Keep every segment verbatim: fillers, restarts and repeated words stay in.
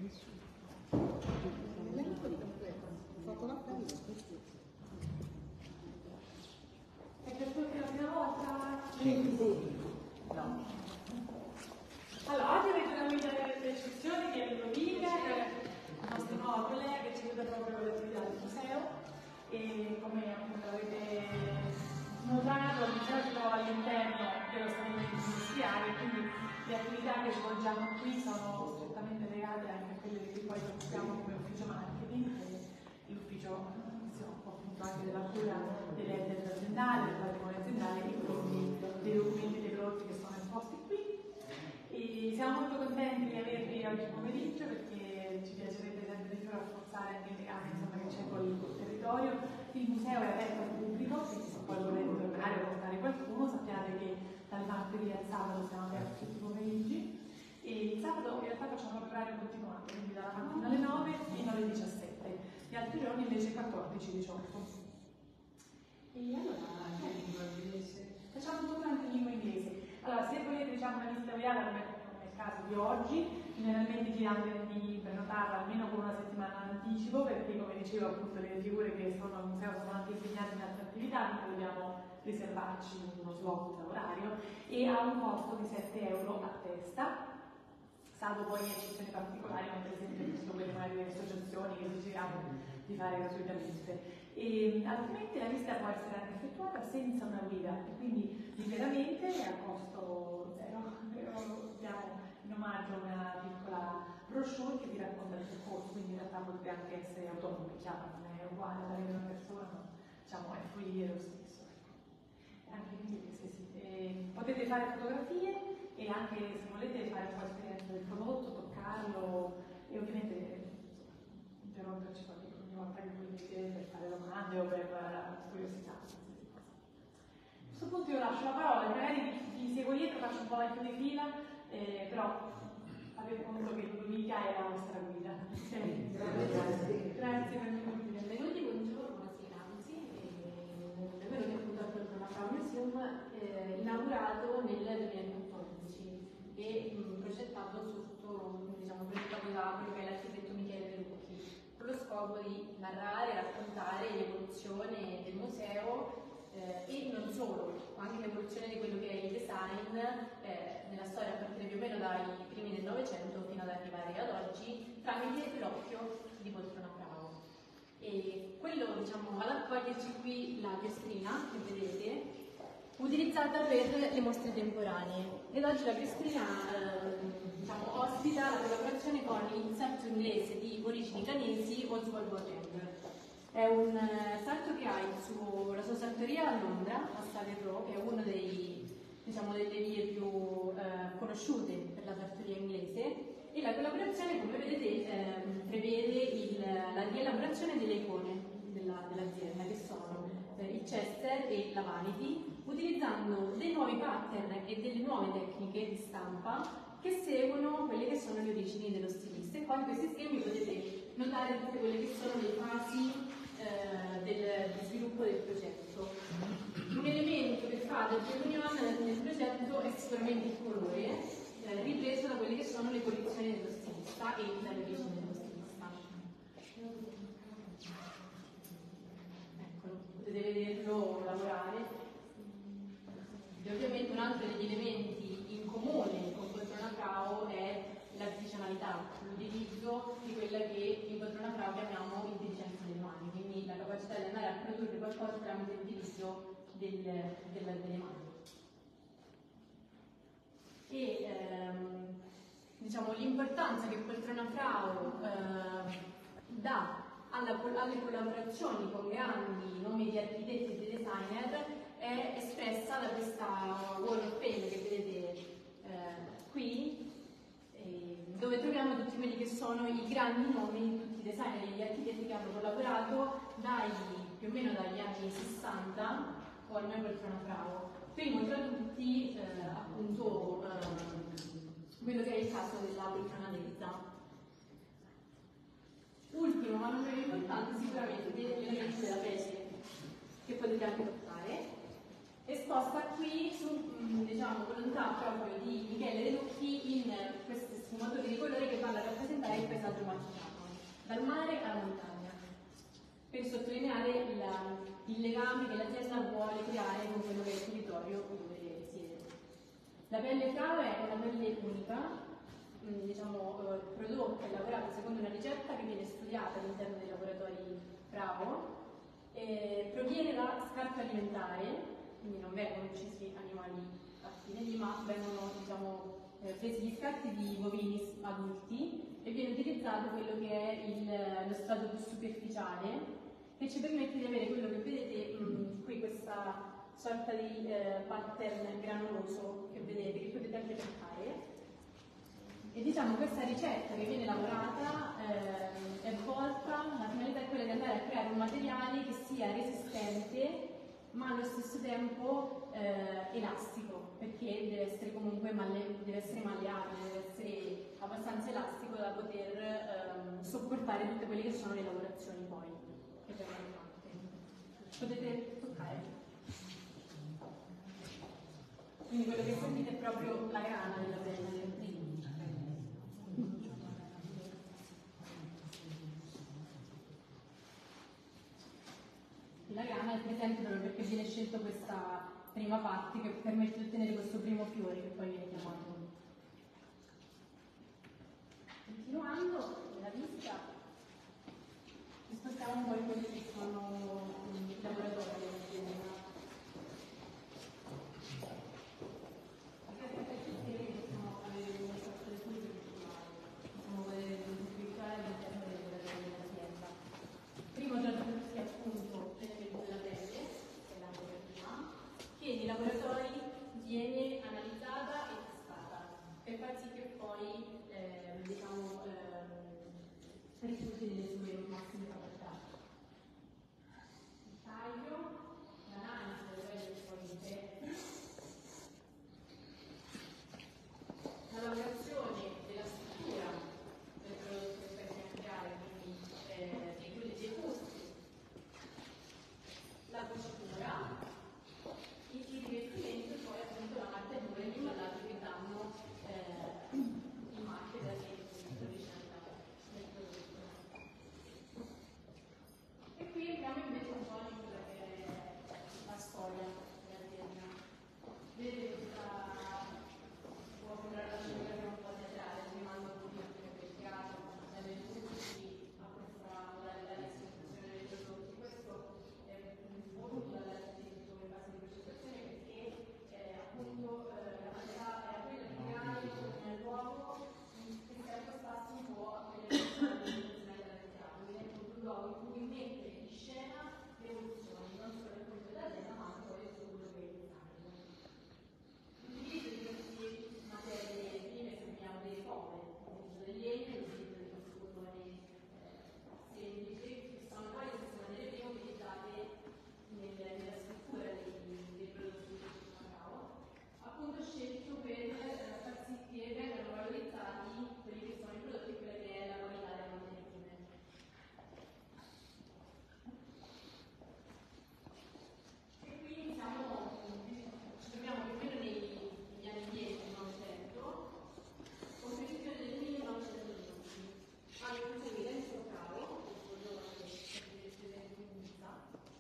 È per tutti la prima volta? Sì. No. Allora, oggi avete una guida delle eccezioni che è Ludovica, che è il nostro nuovo collega che ci aiuta proprio con l'attività del museo e come appunto avete notato il museo si trova all'interno dello stabilimento industriale, quindi le attività che svolgiamo qui sono strettamente legate anche a quelle che poi conosciamo come ufficio marketing, l'ufficio si occupa appunto anche della cura delle aziende aziendali, del patrimonio aziendale e quindi dei documenti dei prodotti che sono esposti qui. E siamo molto contenti di avervi oggi pomeriggio perché ci piacerebbe sempre di più rafforzare anche il legame che c'è col territorio. Il museo è aperto al pubblico, quindi se poi volete tornare o portare qualcuno sappiate che dalle martedì al sabato siamo aperti tutti i pomeriggi e il sabato in realtà facciamo l'orario continuato, quindi dalla mattina alle nove fino alle diciassette, gli altri giorni invece quattordici diciotto. E allora, che lingua inglese? Facciamo tutto anche in lingua inglese. Allora, se volete diciamo una lista guidata come nel caso di oggi, generalmente chiedete di prenotarla almeno con una settimana d'anticipo perché come dicevo appunto le figure che sono al museo sono anche impegnate in altre attività, quindi dobbiamo riservarci uno slot orario e ha un costo di sette euro a testa, salvo poi eccezioni particolari, come per esempio questo quelle magari delle associazioni che decidiamo di fare gratuitamente. E, altrimenti la lista può essere anche effettuata senza una guida e quindi liberamente a costo zero, però diamo in omaggio una piccola brochure che vi racconta il percorso, quindi in realtà potete anche essere autonomi, chiaro, non è uguale da avere una persona, ma diciamo è fruire lo stesso. Anche quindi sì, sì. E potete fare fotografie e anche se volete fare un po' esperienza del prodotto, toccarlo e ovviamente interromperci qualche ogni volta che volete per fare domande o per uh, curiosità. A questo punto io lascio la parola, magari vi seguo dietro, faccio un po' avanti di fila, eh, però avete conto che Ludovica è la vostra guida. Sì. Grazie. Grazie per il benvenuti, buongiorno, buonasera, anzi, eh, benvenuti appunto al Protonafrau Museum, eh, inaugurato nel duemilaquattordici e mh, progettato sotto, diciamo, progettato da quello che è l'architetto Michele De Lucchi, con lo scopo di narrare, raccontare l'evoluzione del museo eh, e non solo, ma anche l'evoluzione di quello che è il design eh, nella storia a partire più o meno dai primi del Novecento fino ad arrivare ad oggi tramite l'occhio di Poltrona Frau. E quello, diciamo, ad accoglierci qui la piestrina che vedete, utilizzata per le mostre temporanee. Ed oggi la piestrina eh, diciamo, ospita la collaborazione con il sarto inglese di origini canesi Oswald Boateng. È un eh, sarto che ha il suo, la sua sartoria a Londra, a Savile Row, che è una diciamo, delle vie più eh, conosciute per la sartoria inglese. E la collaborazione, come vedete, eh, prevede il, la rielaborazione delle icone dell'azienda, che sono eh, il Chester e la Vanity, utilizzando dei nuovi pattern e delle nuove tecniche di stampa che seguono quelle che sono le origini dello stilista. E qua in questi schemi potete notare tutte quelle che sono le fasi eh, del, del sviluppo del progetto. Un elemento che fa del Reunion nel progetto è sicuramente il colore, Eh, ripreso da quelle che sono le collezioni dello stilista e dall'origine dello stilista. Eccolo, potete vederlo lavorare. E ovviamente un altro degli elementi in comune con Poltrona Frau è l'artigianalità, l'utilizzo di quella che in Poltrona Frau chiamiamo intelligenza delle mani, quindi la capacità di andare a produrre qualcosa tramite l'utilizzo del, della, delle mani. E ehm, diciamo, l'importanza che Poltrona Frau eh, dà alla, alle collaborazioni con grandi nomi di architetti e di designer è espressa da questa wall of fame che vedete eh, qui, eh, dove troviamo tutti quelli che sono i grandi nomi di tutti i designer e gli architetti che hanno collaborato dai, più o meno dagli anni sessanta con Poltrona Frau. Primo tra tutti eh, appunto eh, quello che è il caso della Poltrona Delta. Ultimo ma non meno importante sicuramente l'elemento della pece che potete anche toccare, esposta qui su diciamo, volontà proprio di Michele De Lucchi in questi sfumatori di colore che vanno a rappresentare il paesaggio marchigiano, dal mare alla montagna, per sottolineare il, il legame che l'azienda vuole creare con quello che è il territorio dove siede. La pelle Frao è una pelle unica, mh, diciamo, eh, prodotta e lavorata secondo una ricetta che viene studiata all'interno dei laboratori Frao, eh, proviene da scarto alimentare, quindi non vengono uccisi animali a fine lì, ma vengono, diciamo, eh, presi gli scarti di bovini adulti e viene utilizzato quello che è il, lo strato più superficiale, che ci permette di avere quello che vedete mh, qui, questa sorta di eh, pattern granuloso che vedete, che potete anche toccare. E diciamo questa ricetta che viene lavorata eh, è volta, la finalità è quella di andare a creare un materiale che sia resistente ma allo stesso tempo eh, elastico, perché deve essere comunque malle, deve essere malleabile, deve essere abbastanza elastico da poter ehm, sopportare tutte quelle che sono le lavorazioni poi che vengono fatte. Potete toccare. Quindi quello che sentite è proprio la grana della pelle. La grana è presente proprio perché viene scelta questa prima parte che permette di ottenere questo primo fiore che poi viene chiamato. Continuando nella vista, ci spostiamo un po' in quelli che sono i laboratori dell'azienda. Primo giorno che appunto della pelle, che è la prima, che nei laboratori viene analizzata e testata per far sì che poi eh, diciamo eh, risulti nelle sue massime capacità. Il taglio, l'analisi delle pelle solite, la lavorazione della struttura del prodotto che stai a creare, quindi eh, di quelli dei costi, la cucitura, il rivestimento e poi appunto la marcatura e gli imballaggi che danno eh, il marchio della originalità del prodotto. E qui entriamo invece un po' in quella che è la storia dell'azienda. Vedete questa può sembrare una figura che è un po' teatrale, mi mando un po' più per il teatro, da dei tutti a questa modalità di esecuzione dei prodotti. Questo è voluto dall'architetto in fase di progettazione perché eh, appunto eh, la modalità era quella di creare nel luogo che si accostasse un po' a quelle che sono le funzionalità del teatro, quindi è un luogo in cui mettere in scena le evoluzioni, non solo appunto dell'azienda ma anche poi su quello che è il design. L'utilizzo di queste materie prime sembriamo dei poveri, l'utilizzo del legno, l'utilizzo di questi bottoni semplici, che sono poi queste materie prime utilizzate nel, nella scrittura dei, dei prodotti di cacao, appunto scelto per eh, far sì che vengano valorizzati quelli che sono i prodotti e quella che è la qualità delle materie prime. E quindi siamo, ci troviamo più o meno nei, negli anni dieci del Novecento, con precisione del millenovecentonodici. Hanno conseguito Enzo Caro, questo giovane che è presente in vita,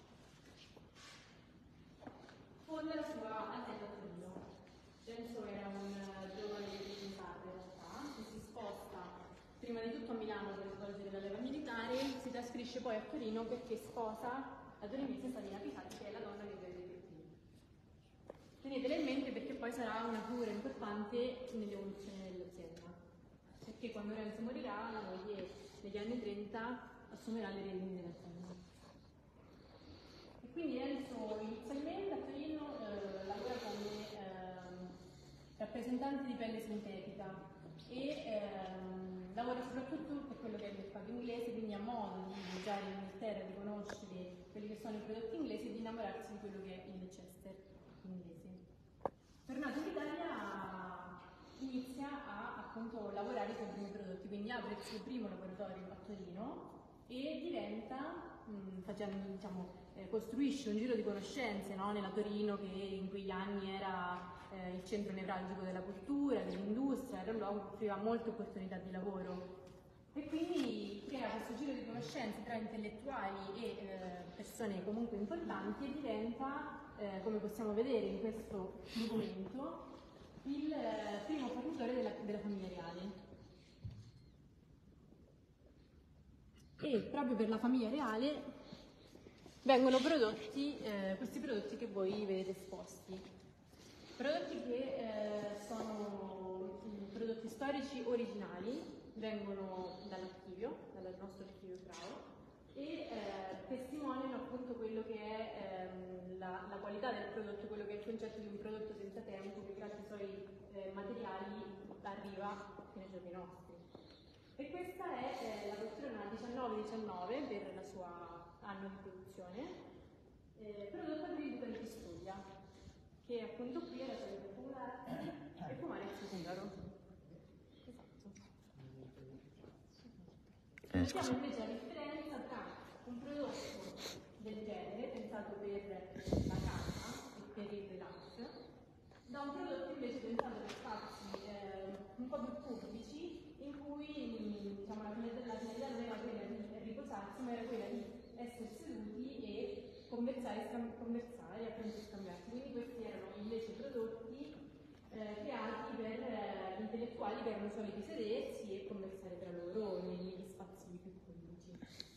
fonda la sua azienda a Torino. Enzo era un giovane militare in realtà, che si sposta prima di tutto a Milano per svolgere la leva militare, si trasferisce poi a Torino perché sposa la torinese Salina Pisani, che è la donna che vedete qui. Tenetela in mente perché poi sarà una figura importante nell'evoluzione dell'azienda, perché quando Renzo morirà, la moglie negli anni trenta assumerà le redini dell'azienda. E quindi Renzo inizialmente a Torino eh, lavora come ehm, rappresentante di pelle sintetica e ehm, lavora soprattutto per quello che è il mercato inglese, quindi ha modo di viaggiare in Inghilterra, di conoscere quelli che sono i prodotti inglesi e di innamorarsi di quello che è il Chester inglese. Tornato in Italia inizia a appunto lavorare con i primi prodotti, quindi apre il suo primo laboratorio a Torino e diventa, mh, facendo, diciamo, eh, costruisce un giro di conoscenze, no? Nella Torino che in quegli anni era eh, il centro nevralgico della cultura, dell'industria, era un luogo che offriva molte opportunità di lavoro. E quindi crea questo giro di conoscenze tra intellettuali e eh, persone comunque importanti e diventa, eh, come possiamo vedere in questo documento, il eh, primo fornitore della, della famiglia reale. E proprio per la famiglia reale vengono prodotti eh, questi prodotti che voi vedete esposti. Prodotti che eh, sono mh, prodotti storici originali, vengono dall'archivio, dal nostro archivio Frao, e eh, testimoniano appunto quello che è ehm, la, la qualità del prodotto, quello che è il concetto di un prodotto senza tempo che grazie ai suoi eh, materiali arriva fino ai giorni nostri. E questa è eh, la poltrona diciannove diciannove per la sua anno di produzione, eh, prodotta per il Duca di Pistoia, che appunto qui era solito fumare e fumare il suo sigaro. Esatto. Vediamo invece la differenza tra un prodotto del genere, pensato per la casa e per il relax, da un prodotto invece pensato per spazi eh, un po' più pubblici, in cui diciamo, la finalità non era quella di riposarsi, ma era quella di essere seduti e conversare, conversare e appunto scambiarsi. Quindi questi erano invece prodotti eh, creati per eh, gli intellettuali che erano soliti sedersi e conversare tra loro negli spazi più pubblici.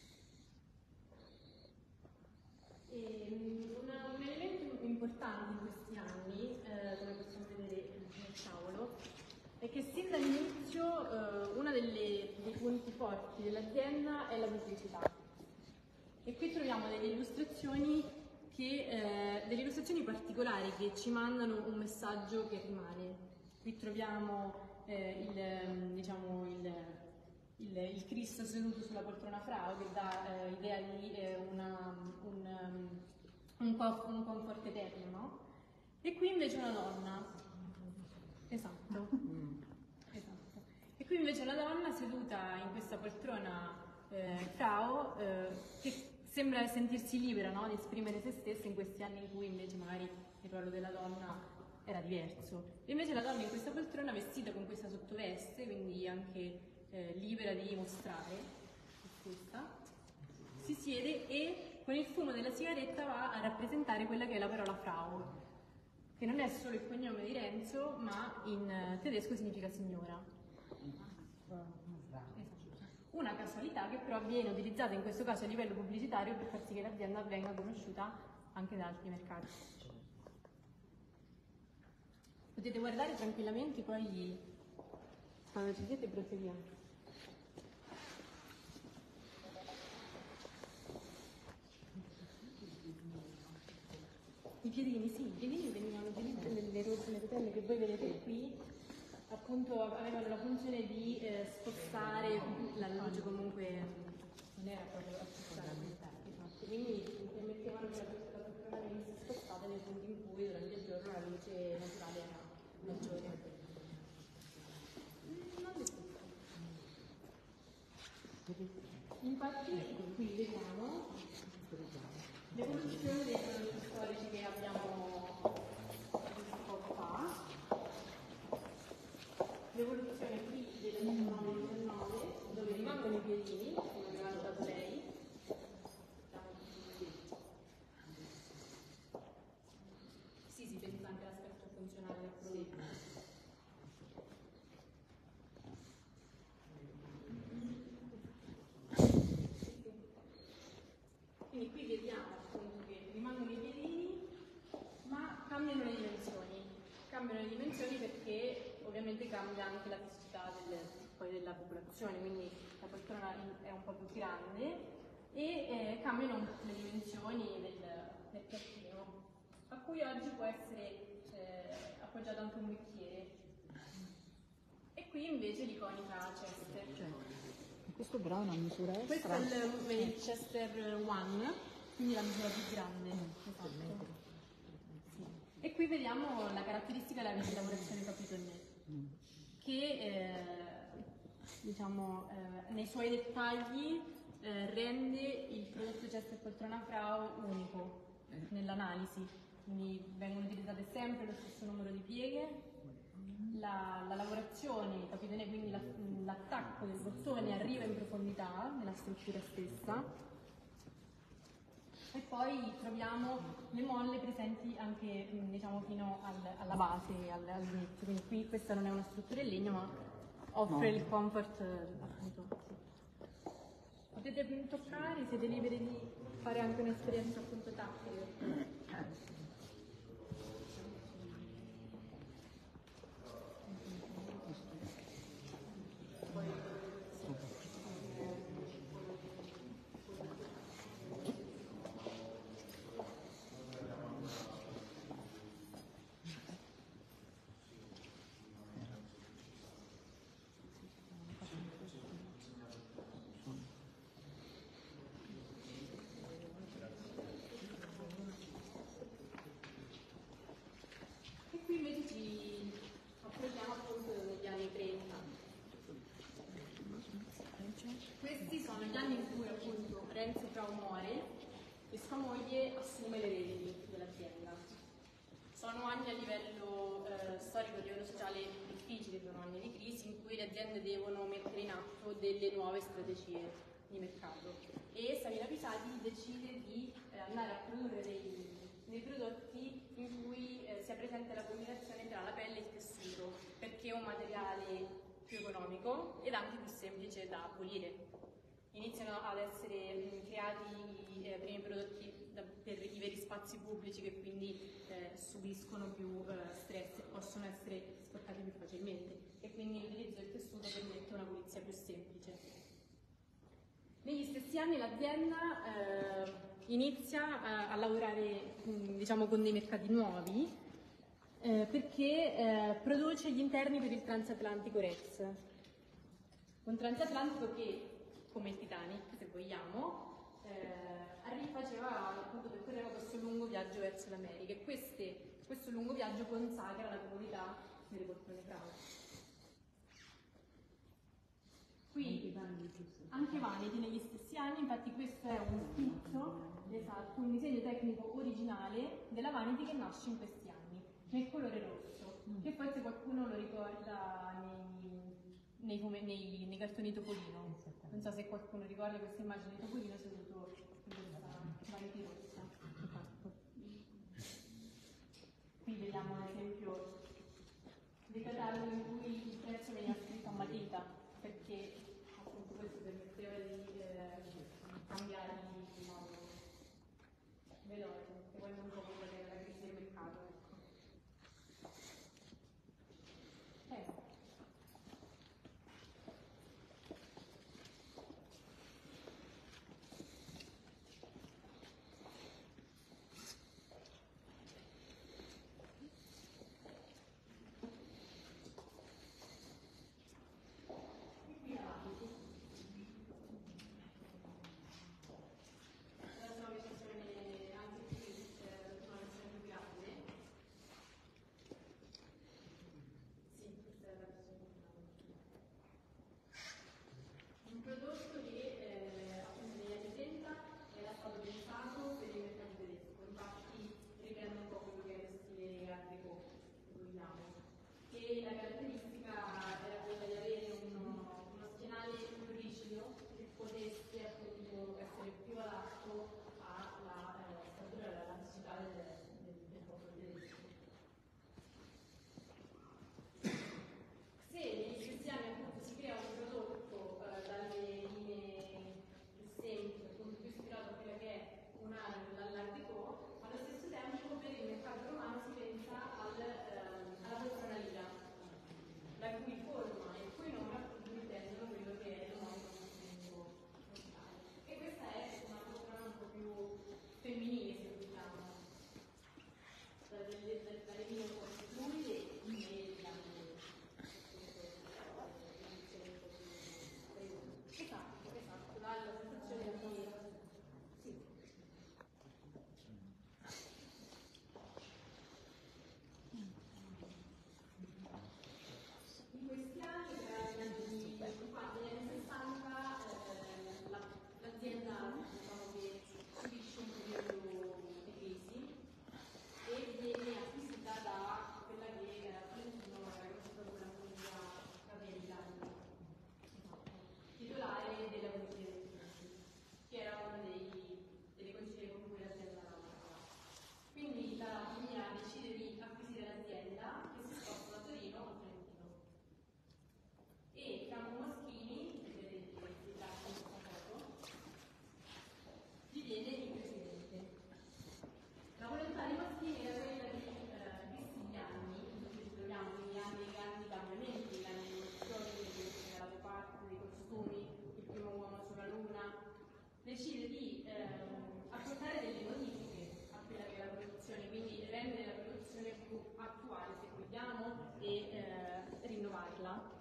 E, una, un elemento importante in questi anni, eh, come possiamo vedere nel tavolo, è che sin dall'inizio eh, uno dei punti forti dell'azienda è la pubblicità. E qui troviamo delle illustrazioni, che, eh, delle illustrazioni particolari che ci mandano un messaggio che rimane. Qui troviamo eh, il, diciamo, il, il, il Cristo seduto sulla poltrona Frao, che dà eh, idea di eh, una, un, un, un comfort eterno, no? E qui invece una donna. Esatto. Esatto. E qui invece una donna seduta in questa poltrona eh, Frao eh, che sembra sentirsi libera, no? Di esprimere se stessa in questi anni in cui invece magari il ruolo della donna era diverso. E invece la donna in questa poltrona vestita con questa sottoveste, quindi anche eh, libera di mostrare se stessa, si siede e con il fumo della sigaretta va a rappresentare quella che è la parola Frau, che non è solo il cognome di Renzo, ma in tedesco significa signora. Una casualità che però viene utilizzata in questo caso a livello pubblicitario per far sì che l'azienda venga conosciuta anche da altri mercati. Potete guardare tranquillamente, poi quando ci siete proseguiamo. I piedini, sì, i piedini venivano utilizzati nelle rotelle che voi vedete qui, appunto avevano la funzione di eh, spostare la luce, comunque non era proprio a spostare esatto. Quindi permettevano che la poltrona venisse spostata nei punti in cui durante il giorno la luce naturale era maggiore. Non le infatti qui vediamo l'evoluzione dei prodotti storici che abbiamo visto poco fa, l'evoluzione qui del diciannove diciannove, dove rimangono i piedini, come aveva notato lei. Sì, si pensa anche all'aspetto funzionale del prodotto. Quindi qui vediamo appunto che rimangono i piedini, ma cambiano le dimensioni. Cambiano le dimensioni perché ovviamente cambia anche la fisicità del, poi della popolazione, quindi la poltrona è un po' più grande e eh, cambiano le dimensioni del, del piattino, a cui oggi può essere eh, appoggiato anche un bicchiere. E qui invece l'iconica Chester. Cioè, questo però è una misura extra. Questo è il, il Chester One, quindi la misura più grande. Esatto. Sì. E qui vediamo la caratteristica della lavorazione capitonnée, mm. che eh, diciamo, eh, nei suoi dettagli eh, rende il prodotto Chester Poltrona Frau unico eh. nell'analisi. Quindi vengono utilizzate sempre lo stesso numero di pieghe, la, la lavorazione capitonnée, quindi la, l'attacco del bottone arriva in profondità nella struttura stessa, e poi troviamo le molle presenti anche diciamo, fino al, alla base, al, all'inizio, quindi qui questa non è una struttura in legno ma offre no. il comfort appunto. Potete toccare, siete liberi di fare anche un'esperienza appunto tattile. Questi sono gli anni in cui appunto Renzo Prao muore e sua moglie assume le redini dell'azienda. Sono anni a livello eh, storico, a livello sociale difficili, sono anni di crisi in cui le aziende devono mettere in atto delle nuove strategie di mercato e Sabina Pisati decide di eh, andare a produrre dei, dei prodotti in cui eh, sia presente la combinazione tra la pelle e il tessuto, perché è un materiale più economico ed anche più semplice da pulire. Iniziano ad essere mh, creati i eh, primi prodotti da, per i veri spazi pubblici che quindi eh, subiscono più eh, stress e possono essere sporcati più facilmente, e quindi l'utilizzo del tessuto permette una pulizia più semplice. Negli stessi anni l'azienda eh, inizia a, a lavorare mh, diciamo, con dei mercati nuovi, Eh, perché eh, produce gli interni per il transatlantico Rex, un transatlantico che, come il Titanic se vogliamo, eh, faceva appunto percorreva questo lungo viaggio verso l'America, e queste, questo lungo viaggio consacra la comunità delle poltrone Prao. Qui anche Vanity negli stessi anni, infatti questo è un schizzo, esatto, un disegno tecnico originale della Vanity che nasce in questi anni, nel colore rosso, mm. che forse qualcuno lo ricorda nei, nei, nei, nei cartoni Topolino. Non so se qualcuno ricorda questa immagine di Topolino seduto in questa Vanity rossa. Qui vediamo ad esempio dei cataloghi in cui il prezzo veniva scritto a matita, perché appunto questo permetteva di eh, cambiare di modo veloce, seguendo un po' quella che era la crisi del mercato. Eh.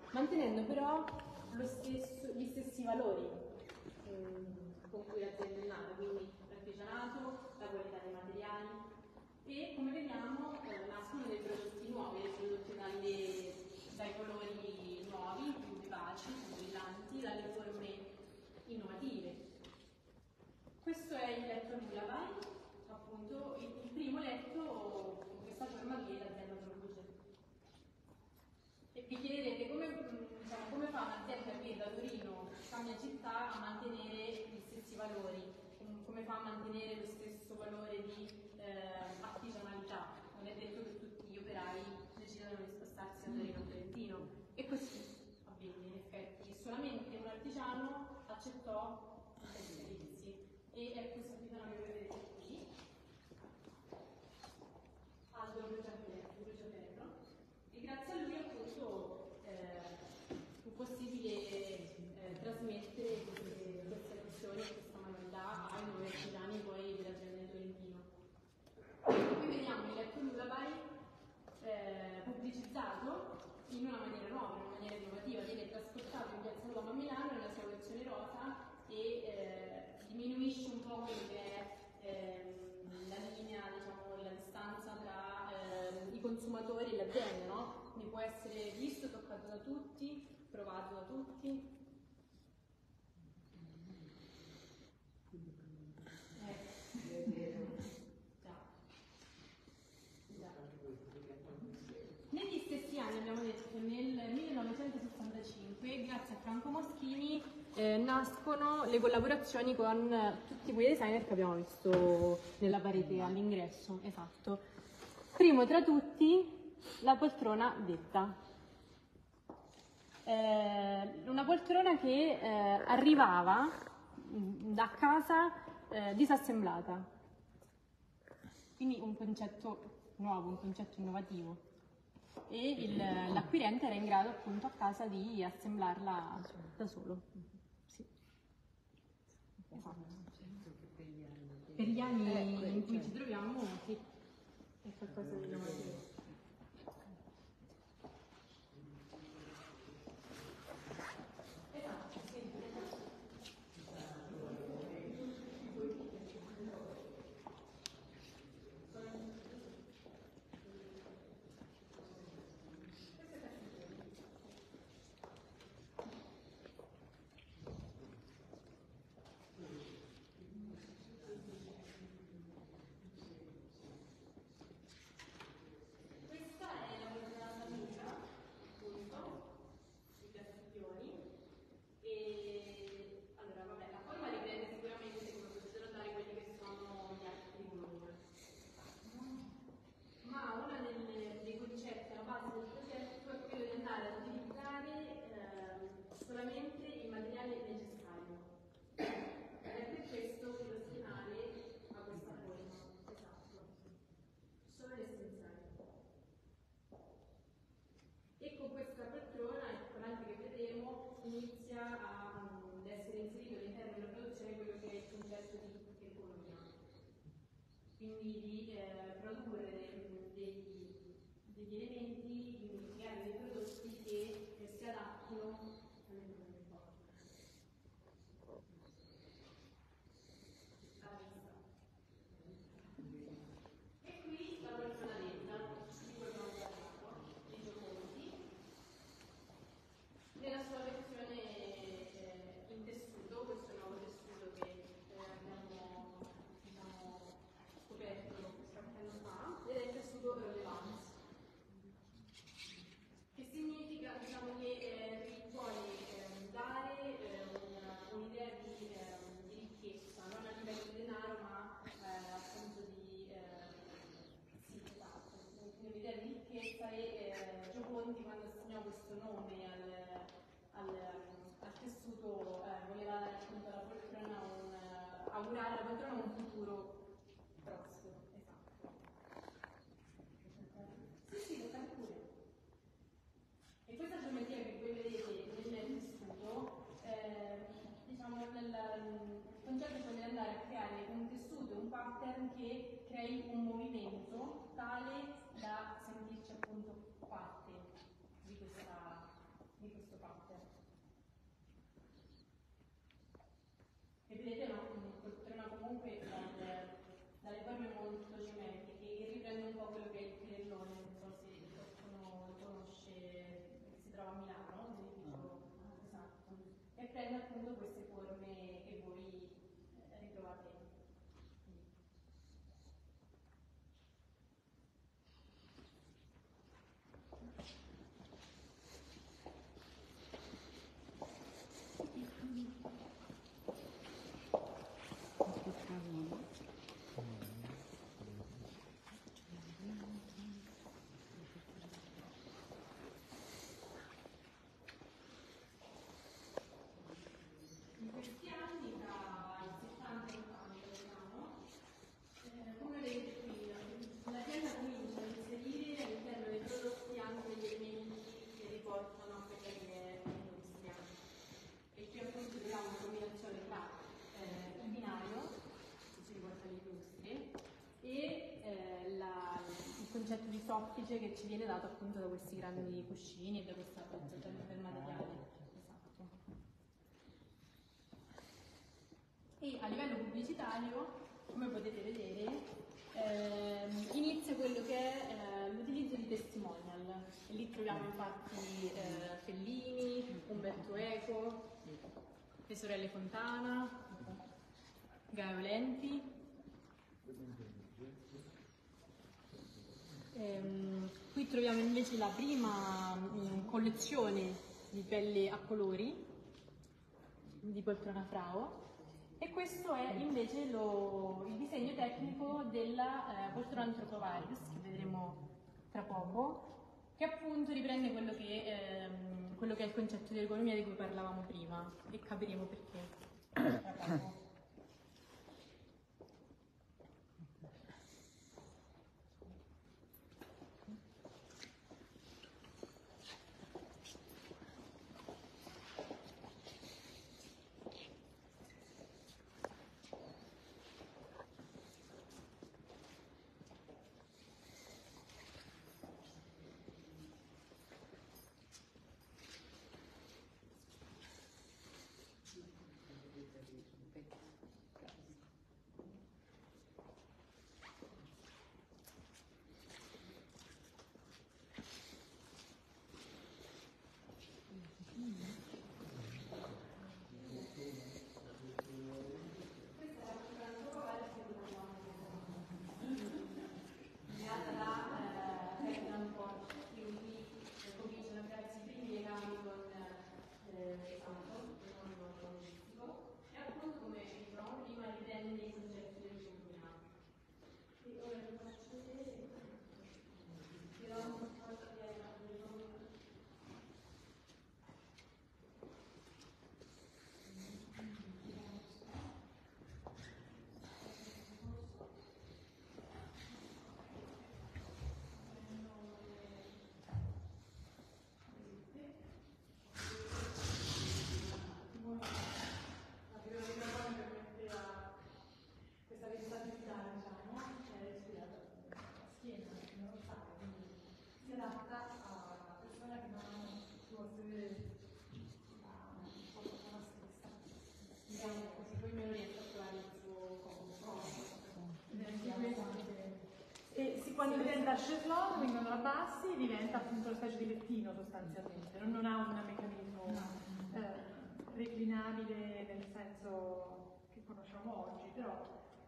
mantenendo però lo stesso, gli stessi valori eh, con cui l'azienda è nata, quindi l'artigianato, la qualità dei materiali e come vediamo eh, nascono dei prodotti nuovi, dei prodotti dalle, dai colori nuovi, più vivaci, più brillanti, dalle forme innovative. Questo è il letto Lullaby, appunto il, il primo letto con questa forma che l'azienda produce. E vi chiederete come, diciamo, come fa un'azienda qui da Torino, cambia città, a mantenere gli stessi valori, come fa a mantenere lo stesso valore di eh, artigianalità. Non è detto che tutti gli operai decidano di spostarsi da Torino a Trentino. E così avvenne in effetti. Solamente un artigiano accettò questi servizi. E è questo artigiano che vedete qui, Aldo Bruciaferro, e grazie a lui appunto eh, fu possibile eh, trasmettere queste, queste nozioni, questa manualità ai nuovi artigiani poi dell'azienda di Tolentino. Qui vediamo il letto Lullaby eh, pubblicizzato in una maniera nuova, in una maniera innovativa, viene trasportato in piazza Duomo a Milano nella sua versione rosa e eh, diminuisce un po' quello che è ehm, la linea, diciamo, la distanza tra ehm, i consumatori e l'azienda, no? Quindi può essere visto, toccato da tutti, provato da tutti. Negli stessi anni, abbiamo detto, nel millenovecentosessantacinque, grazie a Franco Moschini, eh, nascono le collaborazioni con eh, tutti quei designer che abbiamo visto nella parete all'ingresso. Esatto. Primo tra tutti, la poltrona detta. Eh, una poltrona che eh, arrivava mh, da casa eh, disassemblata. Quindi un concetto nuovo, un concetto innovativo. E il, l'acquirente era in grado appunto a casa di assemblarla da solo. Sì. Esatto. Per gli anni in cui ci troviamo, sì, è qualcosa di innovativo. Esatto, sì. Solamente il materiale necessario. Ed è per questo che lo schienale ha questa forma. Esatto. Solo l'essenziale. E con questa poltrona, con altri che vedremo, inizia ad essere inserito all'interno della produzione quello che è il concetto di economia. Quindi di eh, produrre dei, dei, degli elementi, quindi creare dei prodotti che eh, si adattino. E qui la poltrona detta, di cui abbiamo parlato, di Gioconti, nella sua versione eh, in tessuto, questo è il nuovo tessuto che eh, abbiamo diciamo, scoperto qualche anno fa, ed è il tessuto Relevance. Che significa diciamo, che eh, vuole eh, dare eh, un'idea di, eh, di ricchezza, non a livello di denaro, ma eh, appunto di eh, sì, esatto, un'idea di ricchezza e eh, Gioconti quando assegnò questo nome al, al, al tessuto eh, voleva dare appunto alla poltrona un uh, augurare alla poltrona un futuro prossimo. Esatto. Sì, sì, lo fai pure. E questa geometria che voi vedete nel tessuto, eh, diciamo, nel, il concetto è quello di andare a creare un tessuto, un pattern che crei un movimento tale da sentirci appunto parte di questa, di questa appunto queste forme che voi eh, ritrovate. In questi anni, tra il settanta e l'ottanta, diciamo, eh, come vedete qui, l'azienda comincia a inserire all'interno dei prodotti anche degli elementi che riportano a quella che è l'industria. E qui appunto vediamo una combinazione tra eh, il binario, che ci riporta alle industrie, e eh, la, il concetto di soffice che ci viene dato appunto da questi grandi cuscini e da questa apprezzazione del materiale. E a livello pubblicitario, come potete vedere, ehm, inizia quello che è eh, l'utilizzo di testimonial. E lì troviamo infatti eh, Fellini, Umberto Eco, le sorelle Fontana, Gaio Lenti. Ehm, qui troviamo invece la prima mh, collezione di pelle a colori di poltrona Frao. E questo è invece lo, il disegno tecnico della eh, poltrona Anthropovirus, che vedremo tra poco, che appunto riprende quello che, ehm, quello che è il concetto di ergonomia di cui parlavamo prima, e capiremo perché tra poco. Quando diventa chaise-longue, vengono abbassi, diventa appunto una specie di lettino sostanzialmente, non, non ha un meccanismo eh, reclinabile nel senso che conosciamo oggi, però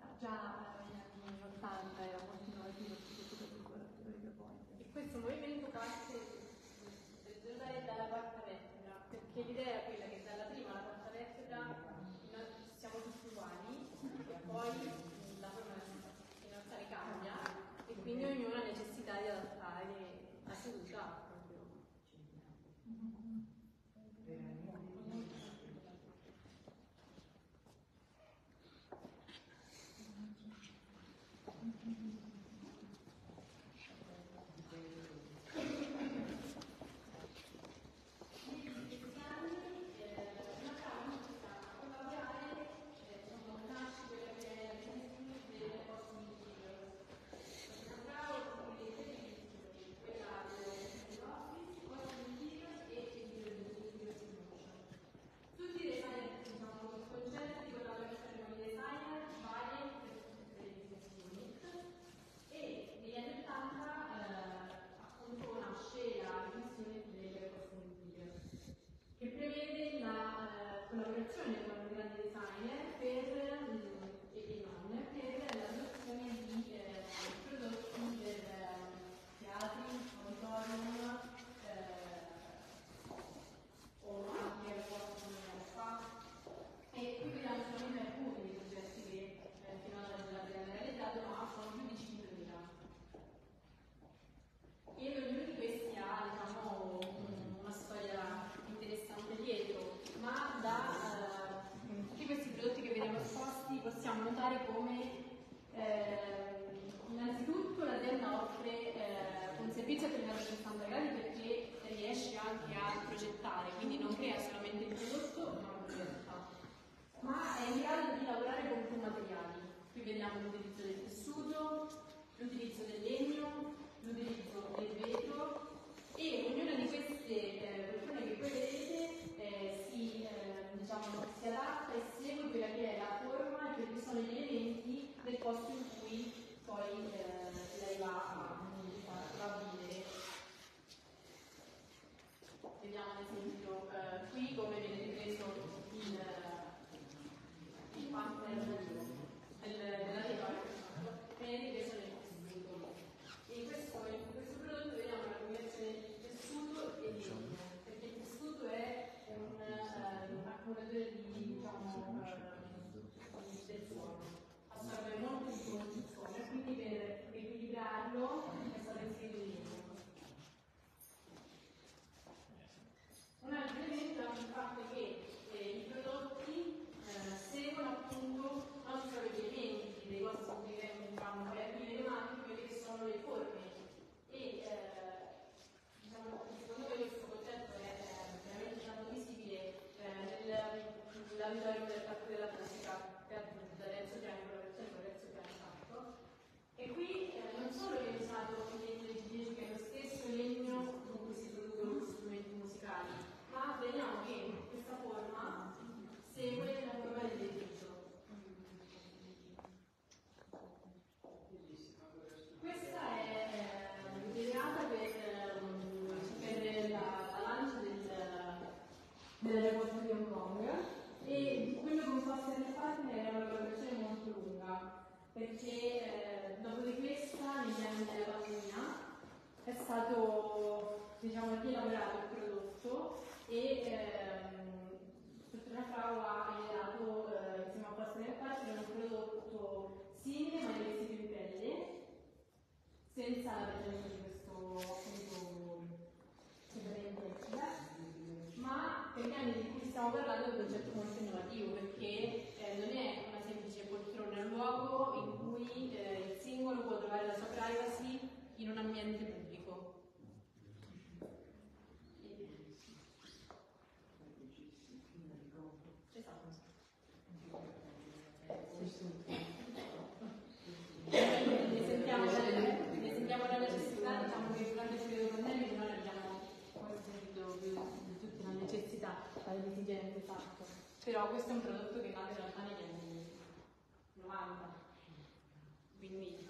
già negli anni ottanta era molto innovativo questo tipo di proposte. E questo movimento parte dalla quarta vertebra, perché l'idea è quella che dalla prima alla quarta vertebra noi siamo tutti uguali, e poi la forma in realtà ne cambia. E quindi ognuno ha necessità di adattare la seduta proprio. gettare, quindi non crea solamente il prodotto ma lo getta, ma è in grado di lavorare con più materiali. Qui vediamo l'utilizzo del tessuto, l'utilizzo del legno, l'utilizzo del vetro, e ognuna di queste eh, persone che voi vedete eh, si, eh, diciamo, si adatta e segue quella che è la forma e quelli che sono gli elementi del posto in cui poi eh, lei va a, va a vivere. Vediamo ad esempio eh, qui come viene ripreso il, il pattern del, della regola, viene ripreso nel tessuto. E in questo, in questo prodotto vediamo la combinazione di tessuto e legno, perché il tessuto è un, uh, un accumulatore di, diciamo, uh, del suono, assorbe molto di il suono, e quindi per equilibrarlo è stato inserito il legno. Un altro elemento è il fatto che eh, i prodotti eh, seguono appunto non solo gli elementi dei vostri ingredienti, diciamo, creativi e umani, quelle che sono le forme. E eh, diciamo, secondo me questo concetto è eh, veramente tanto visibile eh, nell'ambito del fatto della musica, da terzo piano, la versione del terzo piano fatto. E qui eh, non solo viene usato il legno di dieci, che è lo stesso legno con cui si producono gli strumenti musicali, ma vediamo che questa forma segue la forma dell'edificio. Questa è eh, ideata per, per la, la lancia del, dell'aeroporto di Hong Kong, e quello con Foster and Partner era una collaborazione molto lunga, perché eh, dopo di questa, negli anni della pandemia, è stato, diciamo, rielaborato il prodotto e ehm, Fortuna Frau ha ideato eh, insieme a Foster and Partner un prodotto simile ma rivestito in pelle, senza la presenza di questo appunto ma per gli anni di cui stiamo parlando è un concetto molto innovativo, perché eh, non è una semplice poltrona, è un luogo in cui eh, il singolo può trovare la sua privacy in un ambiente pubblico. Esatto. Ne sentiamo, ne sentiamo la necessità, diciamo che durante il periodo pandemico noi abbiamo quasi sentito più di tutti la necessità, l'esigenza, esatto. Però questo è un prodotto che nacque in realtà negli anni novanta. Quindi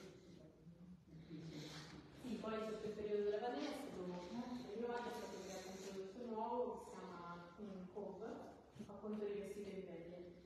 sì, poi sotto il periodo della pandemia è stato rinnovato, è stato creato un prodotto nuovo che si chiama un Cove, appunto rivestito in pelle.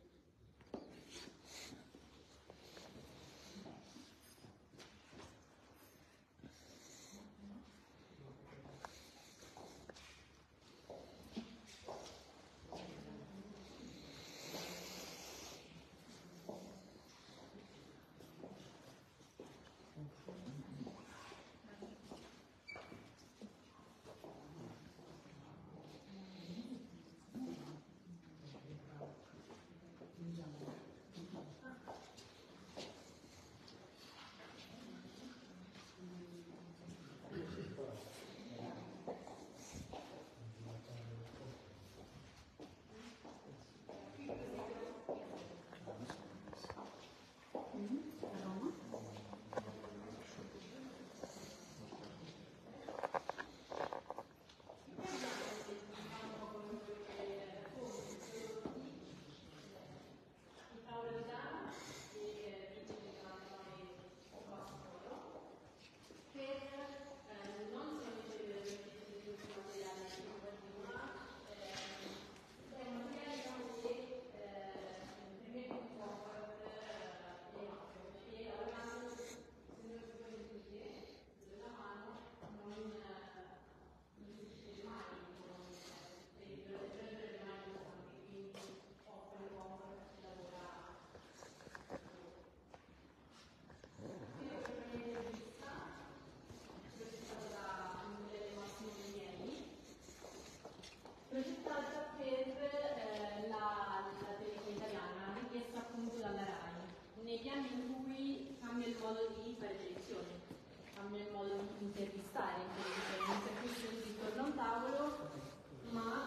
Progettata per eh, la, la televisione italiana, richiesta appunto dalla RAI, negli anni in cui cambia il modo di fare televisione, cambia il modo di intervistare in televisione, non si è più seduti intorno a un tavolo, ma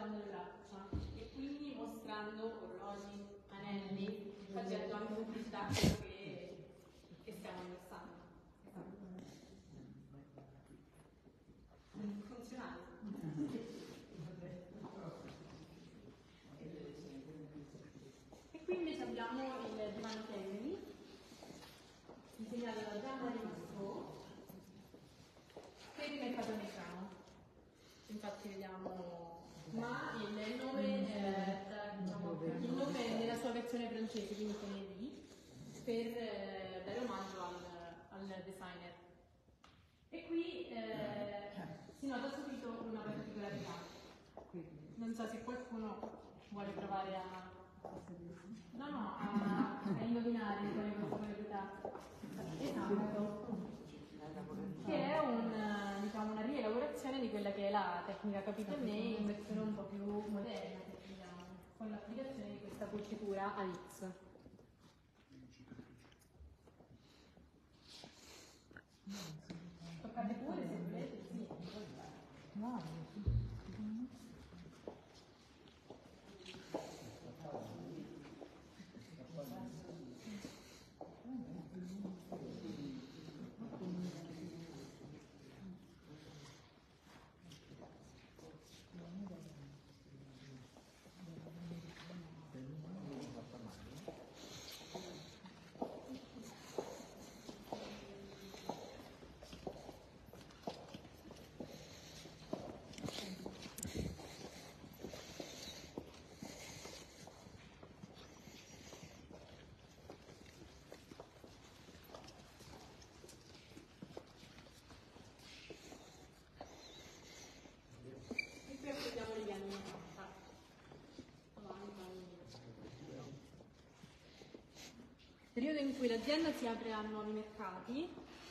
davanti alle braccia e quindi mostrando orologi, anelli, facendo anche pubblicità a quello che, che stiamo indossando. Funzionale. E qui invece abbiamo il divano Kennedy, disegnato da Jean-Marie Masseau, per il mercato americano. Infatti vediamo, ma il nome, eh, diciamo, il nome nella sua versione francese, quindi Kennedy, per eh, dare omaggio al, al designer. E qui eh, si nota subito una particolarità. Non so se qualcuno vuole provare a, no, no, a, a indovinare quale particolarità. Esatto. Che è un, diciamo, una rielaborazione di quella che è la tecnica capital knee in versione un po' più moderna, diciamo, con l'applicazione di questa cucitura a X. Toccate pure se volete, sì. No. Periodo in cui l'azienda si apre a nuovi mercati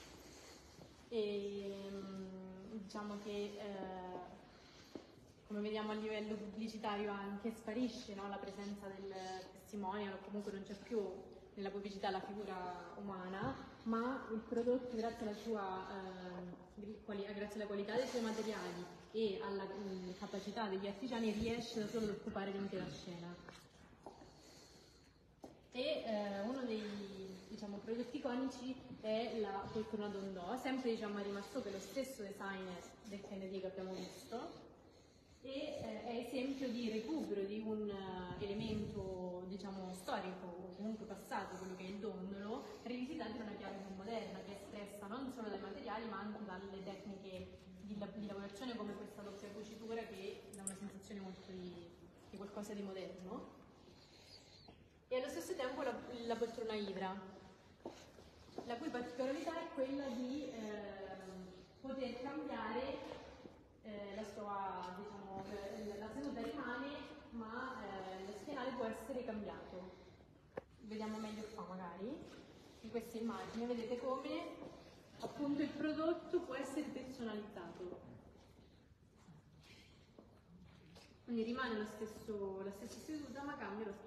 e diciamo che eh, come vediamo a livello pubblicitario anche sparisce, no, la presenza del testimonial, o comunque non c'è più nella pubblicità la figura umana, ma il prodotto grazie alla sua eh, quali, grazie alla qualità dei suoi materiali e alla mh, capacità degli artigiani riesce da solo ad occupare l'intera scena. E eh, uno dei, diciamo, prodotti iconici è la poltrona Dondò, sempre di Jean-Marie Masseau, che è lo stesso designer del Kennedy che abbiamo visto, e eh, è esempio di recupero di un uh, elemento, diciamo, storico o comunque passato, quello che è il dondolo, rivisitato in una chiave più moderna, che è espressa non solo dai materiali ma anche dalle tecniche di, di lavorazione come questa doppia cucitura, che dà una sensazione molto di, di qualcosa di moderno. E allo stesso tempo la, la poltrona Ivra, la cui particolarità è quella di eh, poter cambiare eh, la sua, diciamo, la seduta rimane, ma eh, lo schienale può essere cambiato. Vediamo meglio qua magari, in queste immagini, vedete come appunto il prodotto può essere personalizzato. Quindi rimane lo stesso, la stessa seduta ma cambia lo schienale.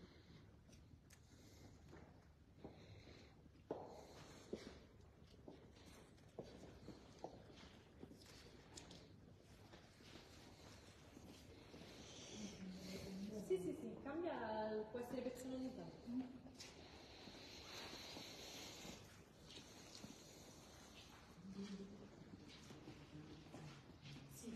Sì, sì, sì, cambia, può essere personalizzato. Sì.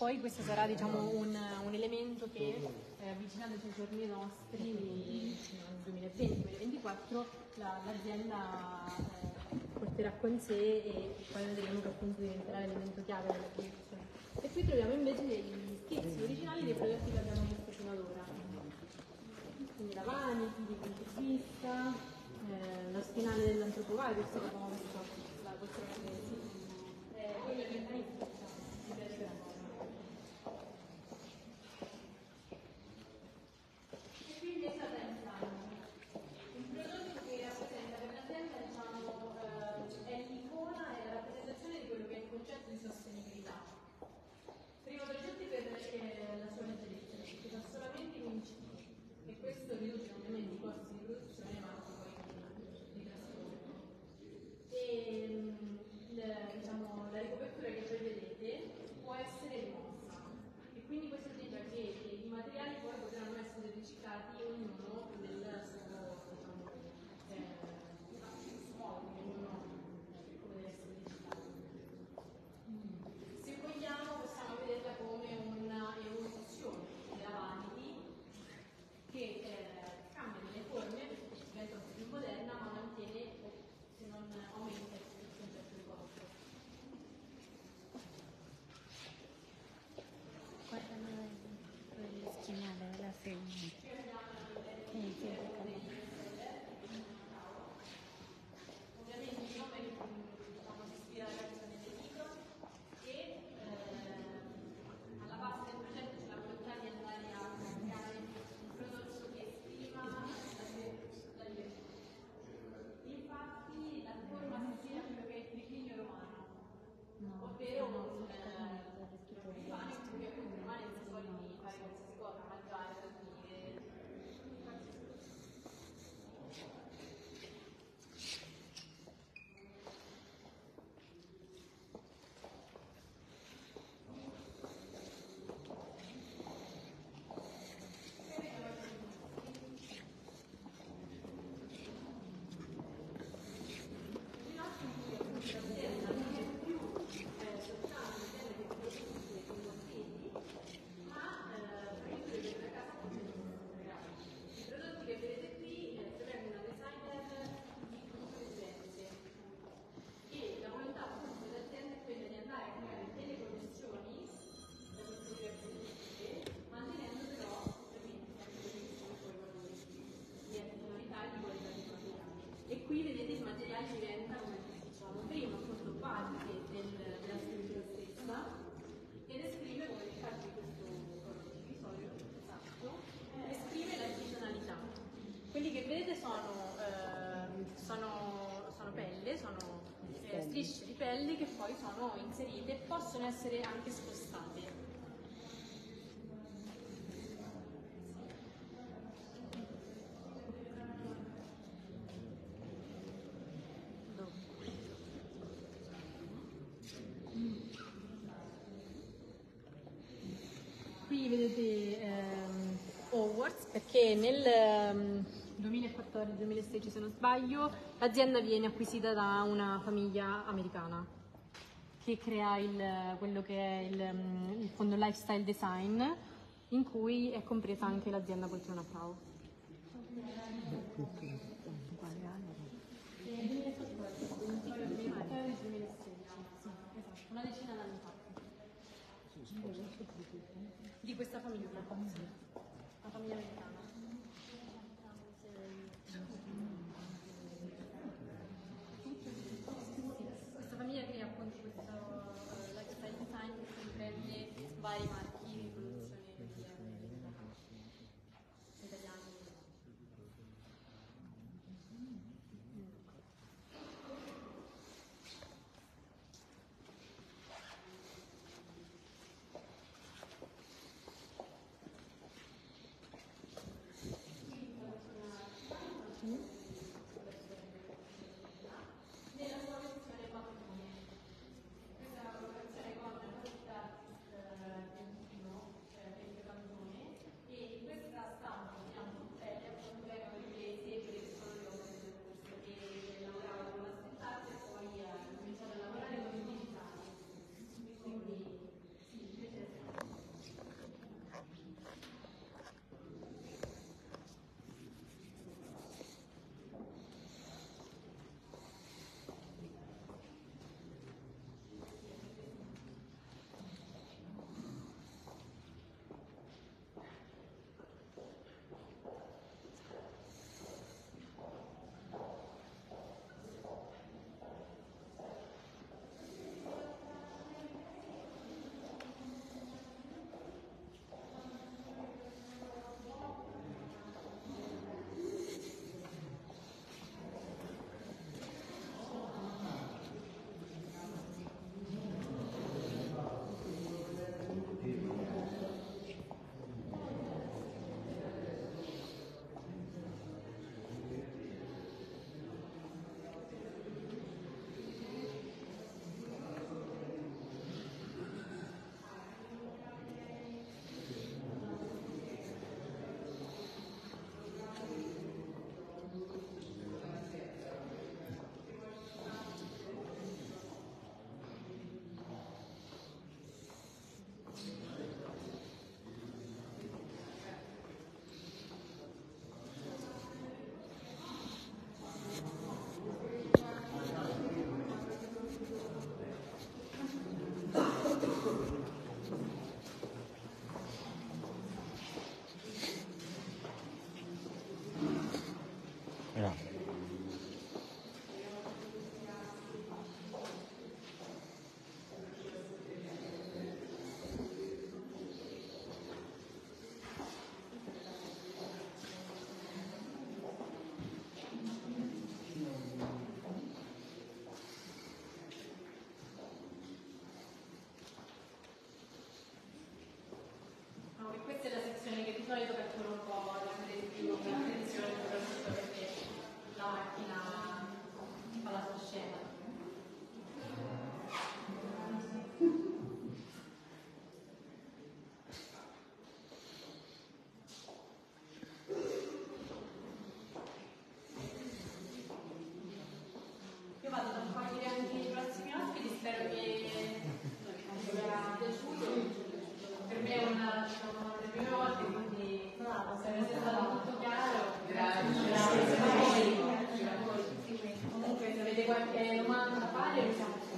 poi questo sarà, diciamo, un, un elemento che, eh, avvicinandoci ai giorni nostri, nel duemilaventi-duemilaventiquattro, la, l'azienda eh, porterà con sé, e poi vedremo che appunto diventerà l'elemento chiave della produzione. E qui troviamo invece degli schizzi originali dei prodotti che abbiamo visto fino ad ora. Quindi la vanity di Conquista, eh, lo stinale dell'antropovago, questo che abbiamo visto, la vostra sì. eh, quello è il meccanismo, diciamo, di vedere la cosa. E qui invece la Time, un prodotto che rappresenta per l'azienda, diciamo, eh, è l'icona e la rappresentazione di quello che è il concetto di sostenibilità. Primo progetti per eh, la sua leggerezza, perché fa solamente quindici, e questo riduce ovviamente i costi di produzione, ma anche poi di, di trasporto. E mh, il, diciamo, la ricopertura che voi vedete può essere rimossa, e quindi questo significa che i materiali poi potranno essere riciclati ognuno nel suo, diciamo, eh, modo, ognuno come deve essere riciclato. Se vogliamo possiamo vederla come una evoluzione della vanity che eh, cambia delle forme, perché diventa un po' più moderna, ma mantiene, se non aumenta, il concetto di costo. Guardano lo schienale, la segna. Sì, sì, Ovviamente il nome, diciamo, si ispira alla canzone del libro, e eh, alla base del progetto c'è la volontà di andare a creare un prodotto che esprima la libertà. Infatti la forma si ispira a quello che è il triclinio romano, ovvero un rifugio che appunto rimane in soliti fare qualsiasi cosa, mangiare, dormire. E qui vedete il materiale diventa, come dicevamo prima, molto base del, della struttura stessa, ed esprime, come nel caso di questo divisorio, esatto, esprime l'artigianalità. Quelli che vedete sono, eh, sono, sono pelle, sono eh, strisce di pelle che poi sono inserite e possono essere anche spostate. Qui vedete ehm, Hogwarts, perché nel ehm, duemilaquattordici duemilasedici, se non sbaglio, l'azienda viene acquisita da una famiglia americana che crea il, quello che è il, il fondo Lifestyle Design, in cui è compresa anche l'azienda Poltrona Frau. quale anno? Una decina d'anni fa. Di questa famiglia, la famiglia americana. Questa famiglia crea appunto questo uh, lifestyle design che comprende vari marchi di produzione italiani. Nella sua versione mattone. Questa è una collaborazione con Artist, se è stato tutto chiaro. Grazie. Comunque se avete qualche domanda da fare, siamo qui.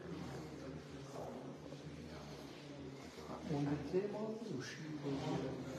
Un tema uscito